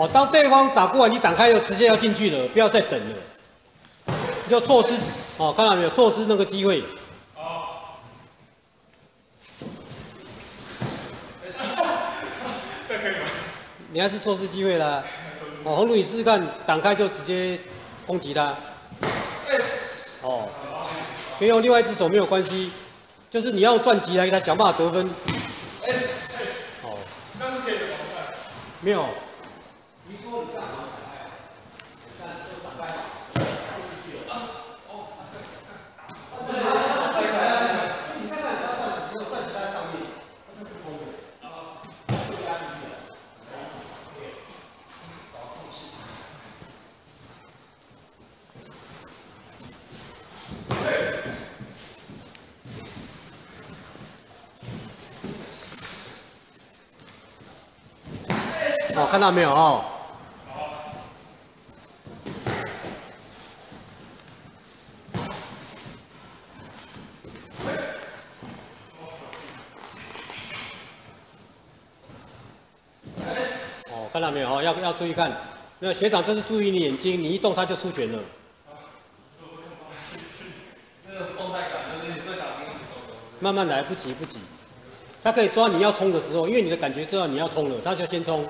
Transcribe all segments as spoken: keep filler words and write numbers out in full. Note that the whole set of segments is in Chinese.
哦，当对方打过来，你挡开又直接要进去了，不要再等了，你就错失哦，看到没有？错失那个机会。 好，这可以吗？ 你还是错失机会啦。哦，红鲁你试试看，挡开就直接攻击他。哦，可以用另外一只手没有关系，就是你要转击来给他想办法得分。哦， 这样是可以的吗？ 没有。 哦，看到没有哦？哦，看到没有哦？要要注意看，那学长就是注意你眼睛，你一动他就出拳了。 那个动态感就是你对打击很重要。 慢慢来，不急不急。他可以抓你要冲的时候，因为你的感觉知道你要冲了，他就先冲。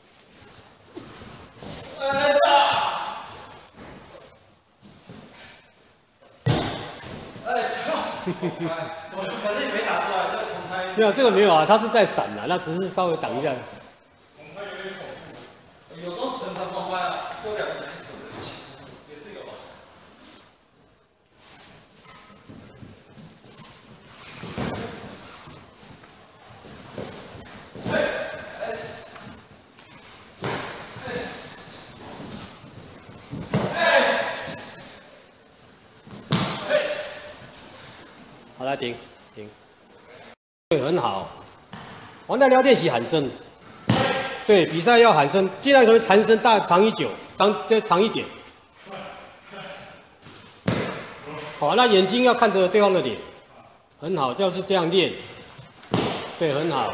可是你没打出来，这个空拍没有这个没有啊，他是在闪啊，那只是稍微挡一下。 空拍有点恐怖。 有时候纯常空拍啊，过两个也是有啊。S S S 好，来停停。对，很好。王大辽练习喊声。对，比赛要喊声，尽量可能缠声大长一久，长再长一点。好，那眼睛要看着对方的脸，很好，就是这样练。对，很好。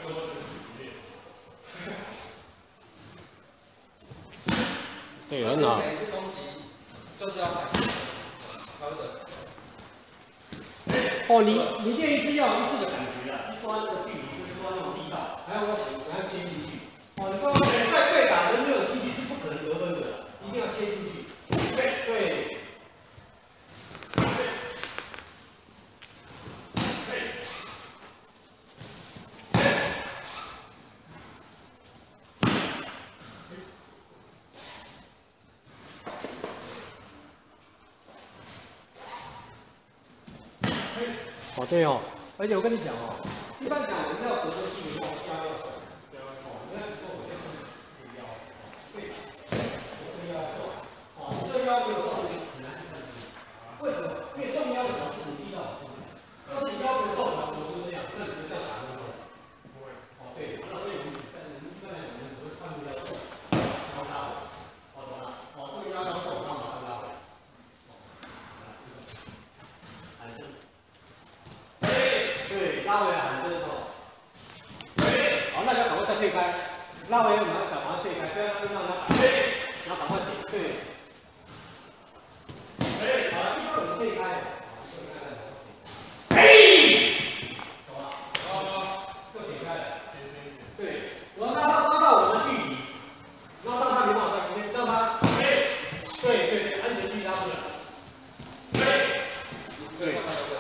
对，很好。 每次攻击就是要喊调整。 哦，你你练一次要有一次的感觉啊，去抓那个距离，就是抓那种力道，还要要还要切进去。哦，你说在对打人没有进去是不可能得分的，一定要切进去。对对。哦，对哦，而且我跟你讲哦，一般讲我们要得分基本上腰要手，哦，你看你说我先是这个腰，对，这个腰要瘦，哦，这个腰没有瘦很难去分析，为什么？因为重腰的表示你力道很重，要是你腰没有瘦，手就是这样，那你就叫打分了。不会。哦，对，那所以我们比赛，我们一般来讲，我们只会看住腰瘦，然后拉回，哦，懂了？哦，这个腰要瘦，然后马上拉回。对，拉回来喊这个哦。好，那就赶快再退开，拉回来马上赶快退开，不要让让他打，然后赶快点，对。好了，一般我们退开，嘿，懂了，就点开了，对，我要拉到拉到我的距离，拉到他没办法在旁边，让他，对对对，安全距离拉出来，对，对。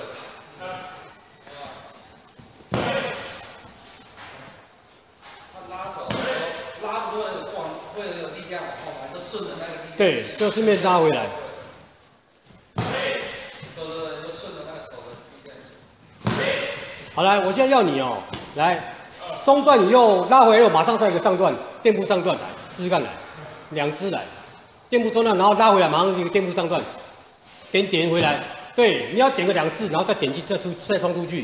顺着那个力， 对，就顺便拉回来。 对对对，就顺着那个手的力量。 好，来，我现在要你哦，来，中段你又拉回来，又马上再一个上段，垫步上段来，试试看来，两只来，垫步中段，然后拉回来，马上一个垫步上段，点点回来，对，你要点个两次，然后再点击再出再冲出去，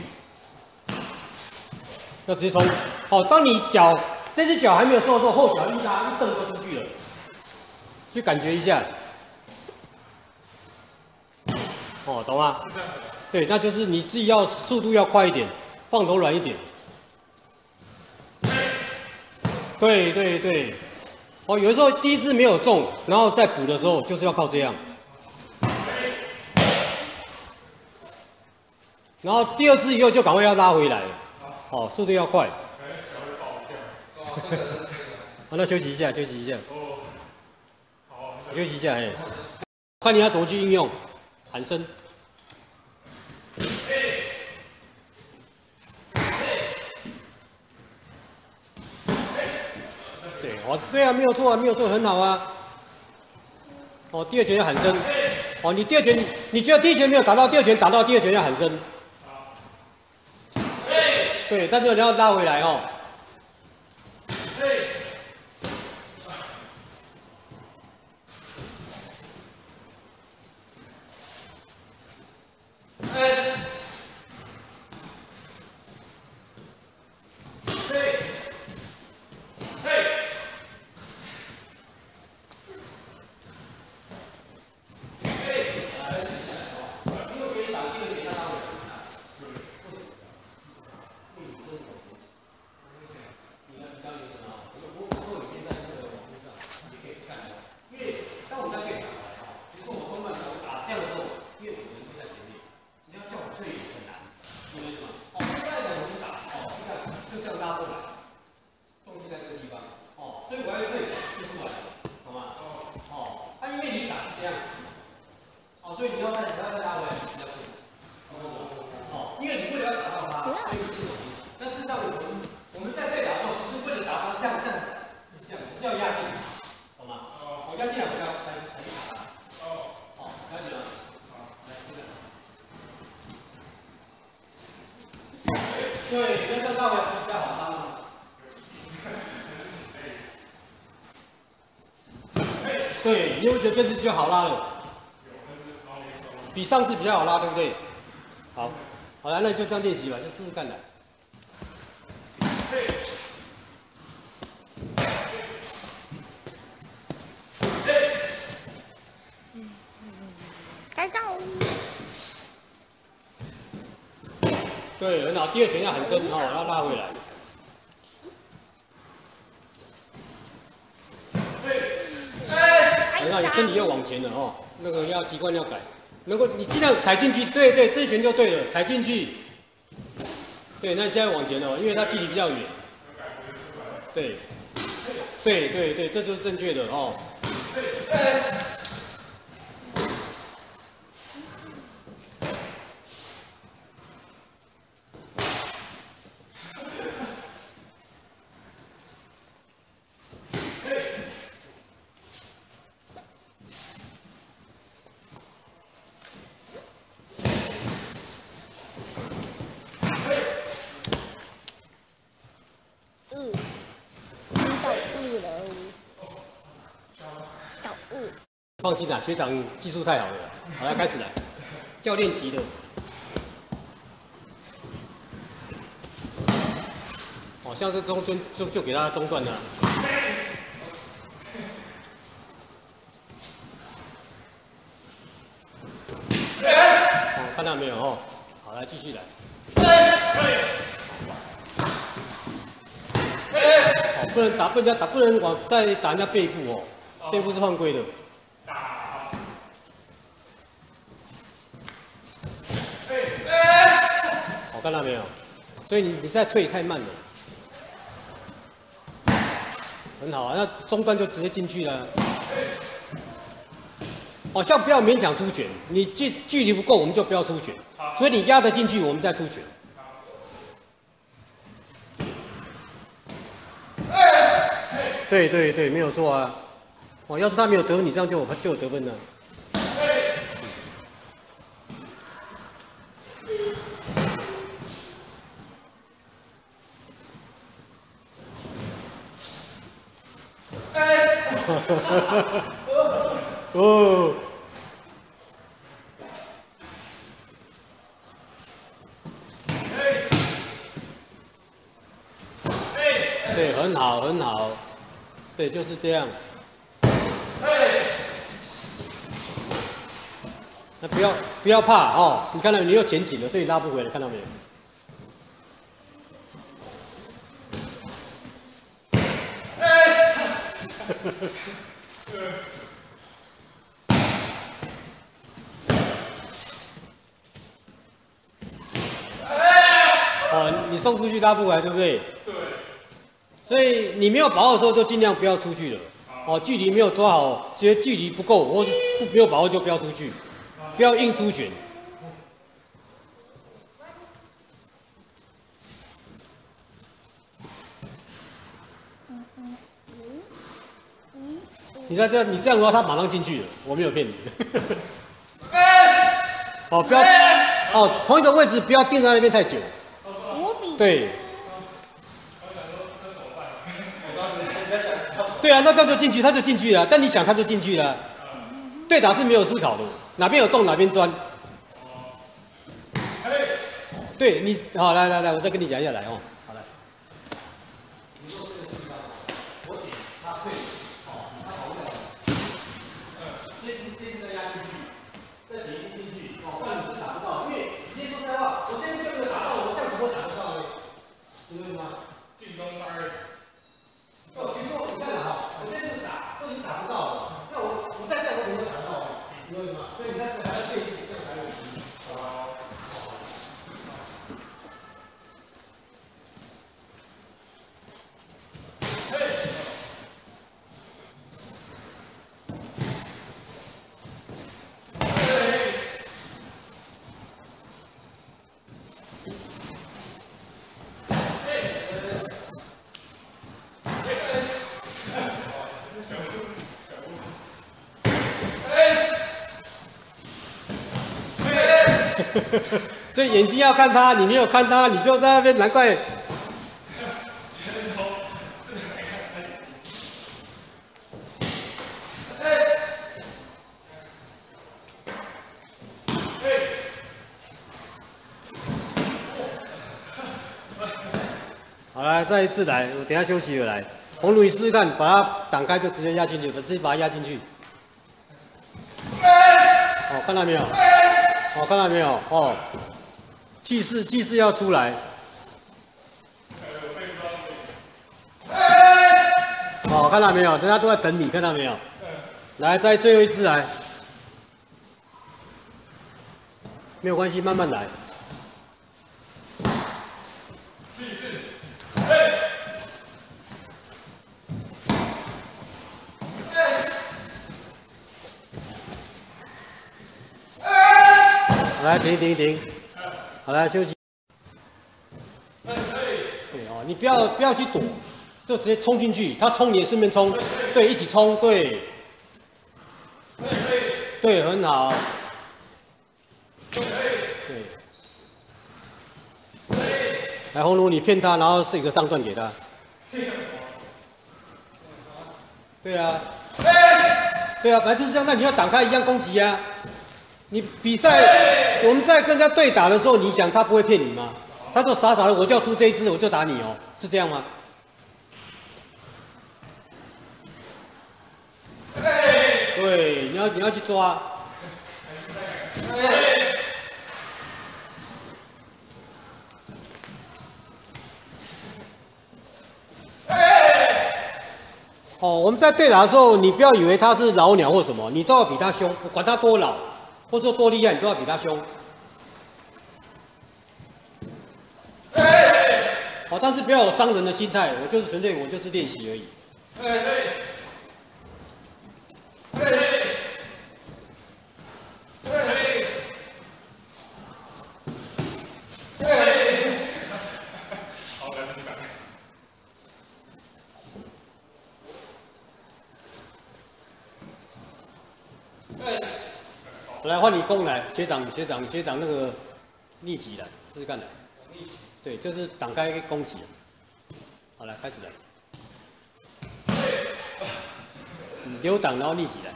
要直接冲。好，当你脚这只脚还没有收的时候，后脚一拉一蹬就出去了。 去感觉一下，哦，懂吗？ 是这样子。 对，那就是你自己要速度要快一点，放头软一点。对对对， 哦，有的时候第一支没有中，然后再补的时候就是要靠这样。然后第二支以后就赶快要拉回来，哦，速度要快。好，那休息一下，休息一下。好，休息一下，哎，看你要怎么去应用喊声。对，哦，对啊，没有错啊，没有错，很好啊。哦，第二拳要喊声。哦，你第二拳，你只有第一拳没有打到，第二拳打到，第二拳要喊声。对，但是你要拉回来哦。对，那这样拉回来比较好拉嘛。对，你会觉得这次比较好拉了，比上次比较好拉，对不对？好，好了，那你就这样练习吧，就试试看的。 开到。 对，很好，第二拳要很深哦，要拉回来。很好，你身体要往前了哦，那个要习惯要改。如果你尽量踩进去，对对，这一拳就对了，踩进去。对，那你现在往前了，因为它距离比较远。对，对对对，这就是正确的哦。放心啦，学长技术太好了。好，来开始来，教练级的。哦，像是中中就就给他中断了。哦，看到没有哦？好，来继续来。哦，不能打，不能打，不能往再打人家背部哦，背部是犯规的。好，看到没有？所以你你现在退太慢了。很好啊，那中段就直接进去了。哦，像不要勉强出拳，你距距离不够，我们就不要出拳。所以你压得进去，我们再出拳。对对对，没有错啊。哦，要是他没有得分，你这样就有就有得分了。哦，对，很好，很好，对，就是这样。那不要不要怕哦，你看到你又前倾了，所以拉不回来，看到没有？ 哦，你送出去拉不回来，对不对？ 对。 所以你没有把握的时候，就尽量不要出去了。哦，距离没有抓好，觉得距离不够，或是不没有把握就不要出去，不要硬出拳。你再这样，你这样的话，他马上进去了，我没有骗你。哦，不要哦，同一个位置不要定在那边太久。 五比。 对。对啊，那这样就进去，他就进去了。但你想，他就进去了。对打是没有思考的，哪边有洞哪边钻。对你，好，来来来，我再跟你讲一下来哦。好来。你说这个地方，我点他退，好，他跑不了。嗯，这这这压进去，再点进去，哦，不然你是打不到，因为你说实在话，我这边就没有打到，我这样子会打不到的，明白吗？ 进攻大二。 哦，比如说你看啊，我这边是打，这里打不到的，那我我再这样我怎么会打得到？明白吗？所以你看这还要对一次，这样才有意义。好。所以眼睛要看他，你没有看他，你就在那边，难怪。好来，再一次来，我等一下休息了来。红鲁，你试试看，把它挡开就直接压进去，直接把它压进去。哦，看到没有？哦，看到没有？哦，气势气势要出来。哦，看到没有？人家都在等你，看到没有？来，再最后一次来。没有关系，慢慢来。来，停停停，好来休息。对哦，你不要不要去躲，就直接冲进去，他冲你也顺便冲，对，一起冲，对，对，很好，对，来红炉，你骗他，然后是一个上段给他，对啊，对啊，本来就是这样，那你要挡开一样攻击啊。你比赛，我们在跟人家对打的时候，你想他不会骗你吗？他说傻傻的，我就要出这一支，我就打你哦，是这样吗？对，你要你要去抓。哦，我们在对打的时候，你不要以为他是老鸟或什么，你都要比他凶，管他多老。或者说多厉害，你都要比他凶。好，但是不要有伤人的心态，我就是纯粹我就是练习而已。来换你攻来，学长学长学长那个逆击来，试试看来。对，就是挡开攻击。好，来开始来。嗯，留挡然后逆击来。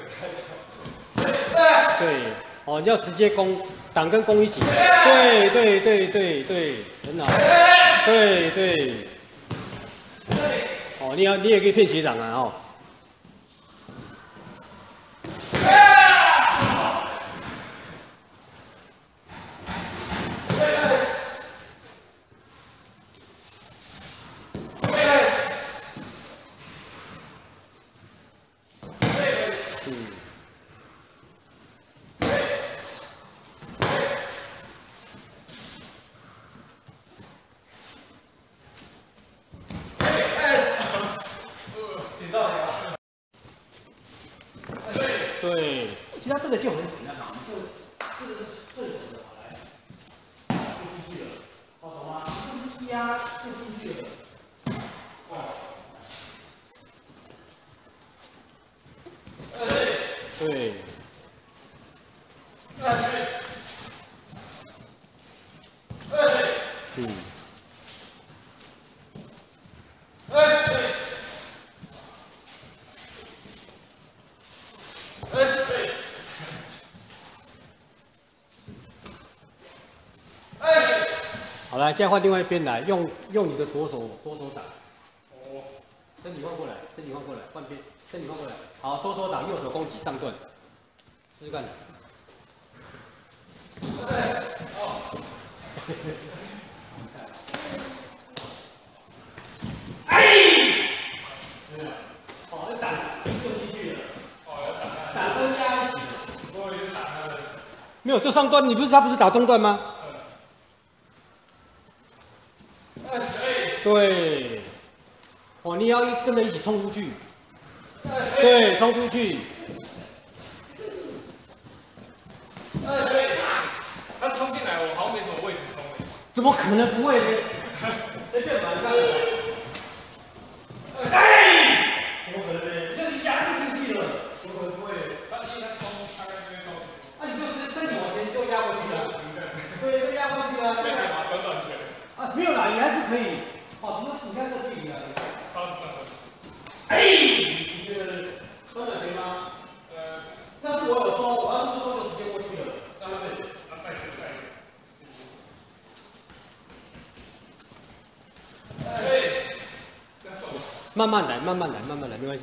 对，哦，你要直接攻，挡跟攻一起。对对对对对，很好。对对。哦，你要你也可以骗学长啊哦。 嗯。 S S S。 好来，现在换另外一边来，用用你的左手左手打。 哦。 身体换过来，身体换过来，换边，身体换过来。好，左手打，右手攻击上段，试试看。 哦。 哎！哦，要打就进去了。哦，要打。打跟加一起。我以为打他的。没有，就上段，你不是他不是打中段吗？嗯。对。哦，你要跟着一起冲出去。对，冲出去。 他冲进来，我好像没什么位置冲。 怎么可能不会呢？在电板上。哎！怎么可能呢？这你压就进去了，怎么可能不会？ 他因为他冲，大概就会到。 啊，你就直接身体往前就压过去了。对，就压过去了。 这点嘛，短短拳。 啊，没有啦，你还是可以。哦，你你看这距离啊。 好，转转。 哎！你这个双转可以吗？呃，那是我有收，我要是收就直接过去了。那对， 那再次再次。哎， 慢慢来，慢慢来，慢慢来，没关系。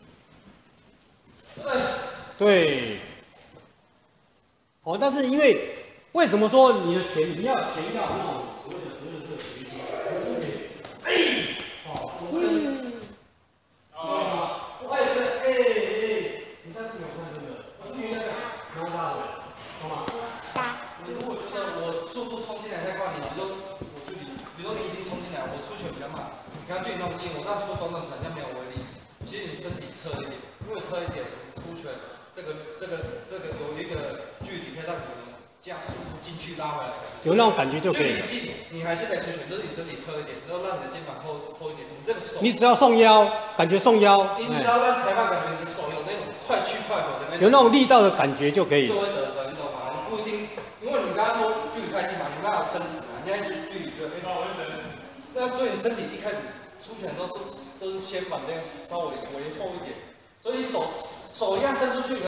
对。哦，但是因为为什么说你的拳你要拳要那种所谓的所谓的这个衔接？哎，哦，嗯。啊，我还有一个哎哎，你上次有看这个？我是那个然后大的，懂吗？ 你如果觉得我速度冲进来太快，你比如说我距离，比如说你已经冲进来，我出拳比较慢，你刚距离那么近，我这样出短短拳像没有威力。其实你身体侧一点，因为侧一点，你出拳这个这个这个有一个距离可以让你加速度进去拉回来。 有那种感觉就可以了。 距离近，你还是可以出拳，就是你身体侧一点，然后让你的肩膀后后一点，你这个手。 你只要送腰，感觉送腰。 你只要让裁判感觉你的手有那种快去快回的那种。 有那种力道的感觉就可以。 就会得分，你懂吗？你不一定，因为你刚刚说距离太近嘛，你刚刚伸直嘛，你现在距距离就非常。那所以你身体一开始出拳的时候都都是先把这样稍微围后一点，所以你手手一样伸出去。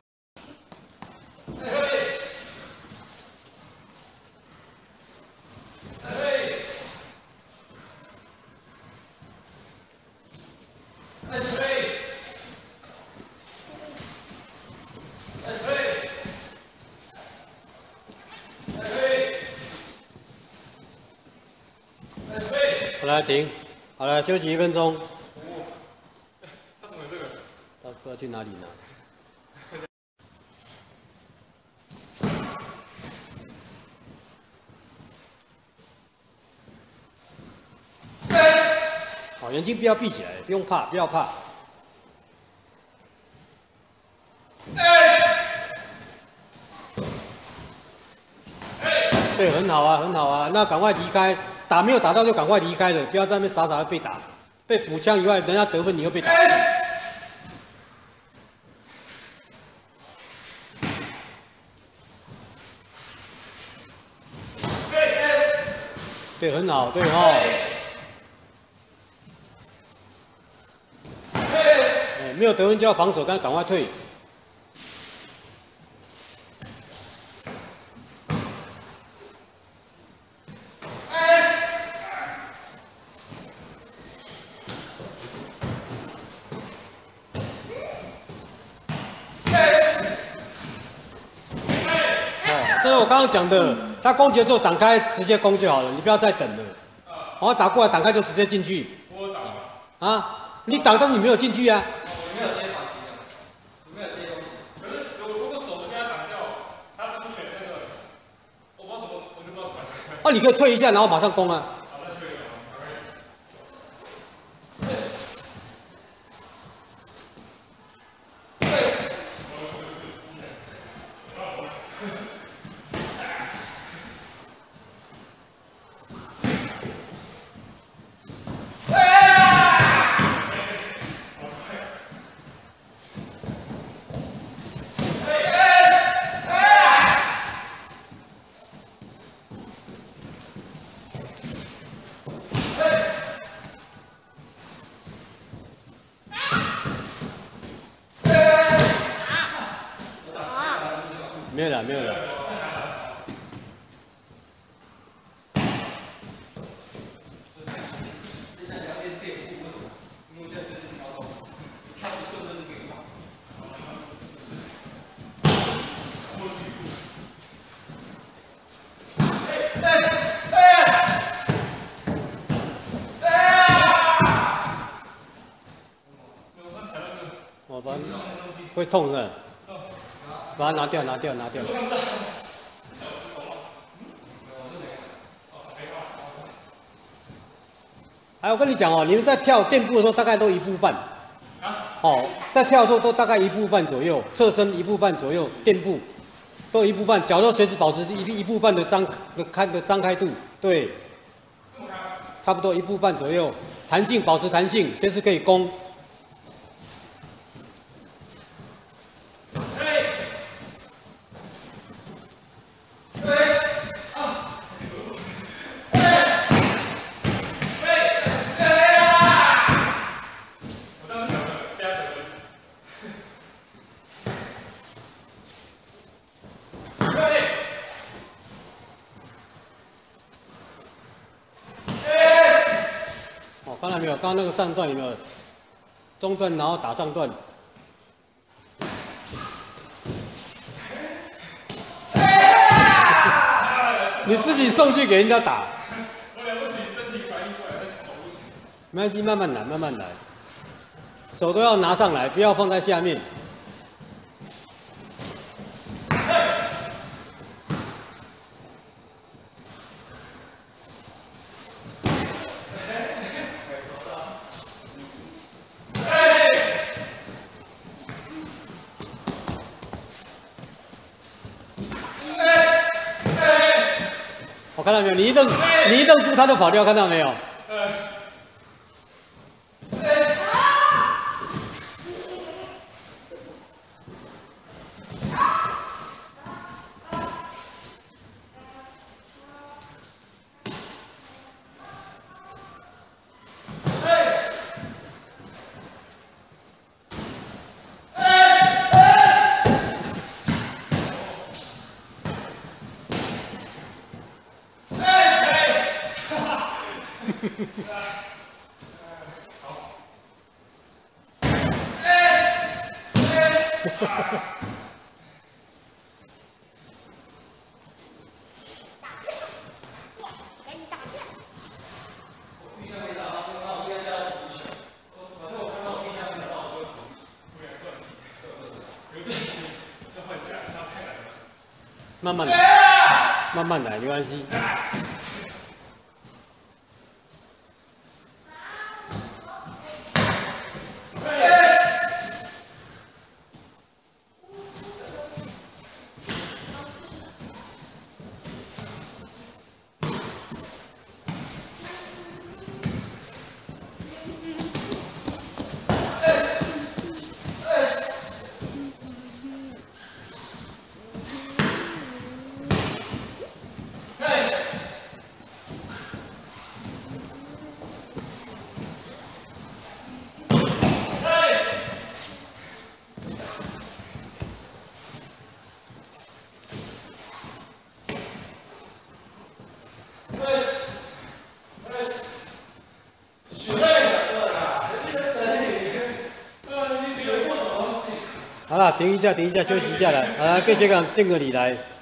好了，停。好了，休息一分钟。 他怎么有这个？ 他不知道去哪里拿。好，眼睛不要闭起来，不用怕，不要怕。对，很好啊，很好啊，那赶快离开。打没有打到就赶快离开了，不要在那边傻傻的被打，被补枪以外，人家得分你又被打。对，很好，对哈。哎，没有得分就要防守，赶赶快退。这是我刚刚讲的，他攻击的时候挡开，直接攻就好了，你不要再等了。然后打过来，挡开就直接进去。 我挡啊，你挡，但是你没有进去啊。 我没有接反击的，我没有接攻击。 可是我如果手就给他挡掉，他出拳那个，我不知道怎么，我就不知道怎么办。 啊，你可以退一下，然后马上攻啊。 好，那退一下。 痛的，把它拿掉，拿掉，拿掉。哎，我跟你讲哦，你们在跳垫步的时候，大概都一步半。哦，在跳的时候都大概一步半左右，侧身一步半左右，垫步都一步半，脚都随时保持一一步半的张的开的张开度，对，差不多一步半左右，弹性保持弹性，随时可以攻。看到没有？刚刚那个上段有没有？中段然后打上段。你自己送去给人家打。 我了不起，身体反应过来，但手不行。 没关系，慢慢来，慢慢来。手都要拿上来，不要放在下面。我看到没有？你一瞪，你一瞪住，他就跑掉，看到没有？慢慢来，慢慢来，没关系。好了，停一下，停一下，休息一下来。好了，各学长敬个礼来。